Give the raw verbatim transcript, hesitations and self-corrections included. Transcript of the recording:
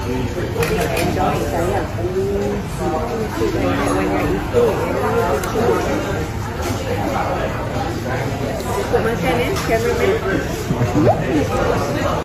enjoy saya banyak itu cukup makan eh cameraman.